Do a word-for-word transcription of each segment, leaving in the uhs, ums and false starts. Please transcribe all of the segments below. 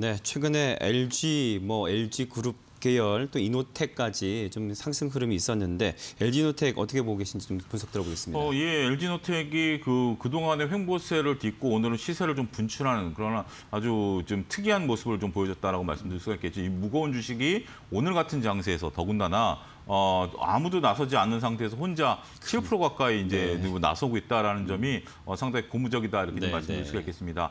네, 최근에 엘지, 뭐 엘지그룹 계열 또 이노텍까지 좀 상승 흐름이 있었는데 엘지노텍 어떻게 보고 계신지 좀 분석 들어보겠습니다. 어, 예, 엘지노텍이 그 그동안의 횡보세를 딛고 오늘은 시세를 좀 분출하는 그러나 아주 좀 특이한 모습을 좀 보여줬다라고 말씀드릴 수가 있겠죠. 이 무거운 주식이 오늘 같은 장세에서 더군다나 어, 아무도 나서지 않는 상태에서 혼자 칠 퍼센트 가까이 이제 네. 나서고 있다라는 점이 어, 상당히 고무적이다 이렇게 좀 네, 말씀드릴 네. 수가 있겠습니다.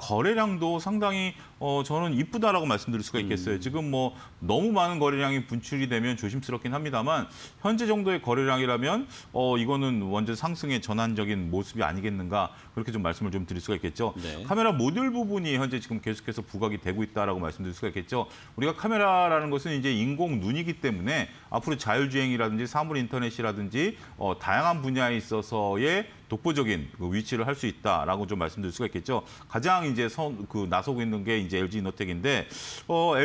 거래량도 상당히 어, 저는 이쁘다라고 말씀드릴 수가 있겠어요. 음. 지금 뭐 너무 많은 거래량이 분출이 되면 조심스럽긴 합니다만 현재 정도의 거래량이라면 어, 이거는 완전 상승의 전환적인 모습이 아니겠는가 그렇게 좀 말씀을 좀 드릴 수가 있겠죠. 네. 카메라 모듈 부분이 현재 지금 계속해서 부각이 되고 있다라고 말씀드릴 수가 있겠죠. 우리가 카메라라는 것은 이제 인공 눈이기 때문에 앞으로 자율주행이라든지 사물 인터넷이라든지 어, 다양한 분야에 있어서의 독보적인 그 위치를 할 수 있다라고 좀 말씀드릴 수가 있겠죠. 가장 이제 선, 그 나서고 있는 게 이제 엘지이노텍인데 어,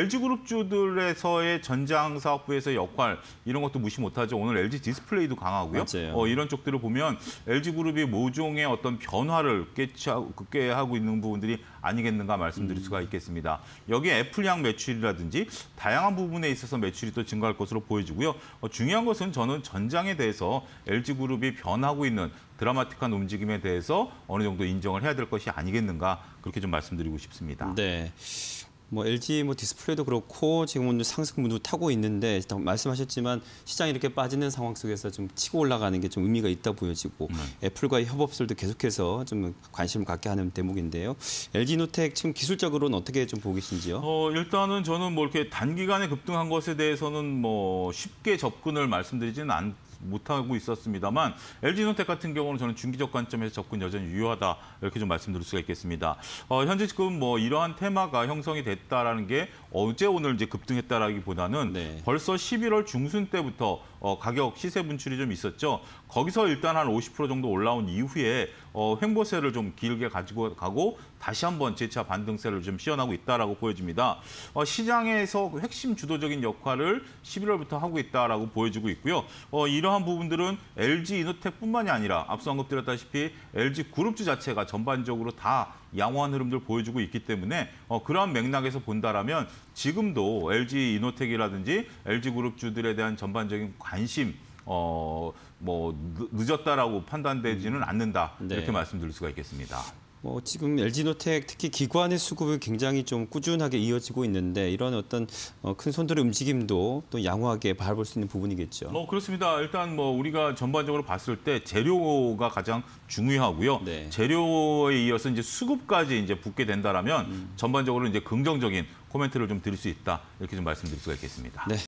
엘지그룹주들에서의 전장 사업부에서의 역할 이런 것도 무시 못하죠. 오늘 엘지 디스플레이도 강하고요. 맞아요. 어, 이런 쪽들을 보면 엘지그룹이 모종의 어떤 변화를 꾀하고 하고 있는 부분들이 아니겠는가 말씀드릴 수가 있겠습니다. 여기에 애플향 매출이라든지 다양한 부분에 있어서 매출이 또 증가할 것으로 보여지고요. 어, 중요한 것은 저는 전장에 대해서 엘지그룹이 변하고 있는 드라마틱한 움직임에 대해서 어느 정도 인정을 해야 될 것이 아니겠는가 그렇게 좀 말씀드리고 싶습니다. 네. 뭐 엘지 뭐 디스플레이도 그렇고 지금은 상승 문도 타고 있는데 말씀하셨지만 시장이 이렇게 빠지는 상황 속에서 좀 치고 올라가는 게 좀 의미가 있다 보여지고 음. 애플과의 협업설도 계속해서 좀 관심을 갖게 하는 대목인데요. 엘지노텍 지금 기술적으로는 어떻게 좀 보고 계신지요? 어, 일단은 저는 뭐 이렇게 단기간에 급등한 것에 대해서는 뭐 쉽게 접근을 말씀드리지는 않. 못하고 있었습니다만 엘지노텍 같은 경우는 저는 중기적 관점에서 접근 여전히 유효하다 이렇게 좀 말씀드릴 수가 있겠습니다. 어, 현재 지금 뭐 이러한 테마가 형성이 됐다라는 게 어제 오늘 이제 급등했다라기보다는 네. 벌써 십일월 중순 때부터 어, 가격 시세 분출이 좀 있었죠. 거기서 일단 한 오십 퍼센트 정도 올라온 이후에 어, 횡보세를 좀 길게 가지고 가고 다시 한번 재차 반등세를 좀 시연하고 있다라고 보여집니다. 어, 시장에서 핵심 주도적인 역할을 십일월부터 하고 있다라고 보여지고 있고요. 어, 이러한 부분들은 엘지이노텍뿐만이 아니라 앞서 언급드렸다시피 엘지그룹주 자체가 전반적으로 다 양호한 흐름들 보여주고 있기 때문에 어, 그러한 맥락에서 본다라면 지금도 엘지이노텍이라든지 엘지그룹주들에 대한 전반적인 관심 어, 뭐 늦었다라고 판단되지는 않는다 네. 이렇게 말씀드릴 수가 있겠습니다. 뭐 지금 엘지노텍 특히 기관의 수급이 굉장히 좀 꾸준하게 이어지고 있는데 이런 어떤 어, 큰 손들의 움직임도 또 양호하게 바라볼 수 있는 부분이겠죠. 뭐 그렇습니다. 일단 뭐 우리가 전반적으로 봤을 때 재료가 가장 중요하고요. 네. 재료에 이어서 이제 수급까지 이제 붙게 된다라면 음. 전반적으로 이제 긍정적인 코멘트를 좀 드릴 수 있다 이렇게 좀 말씀드릴 수가 있겠습니다. 네,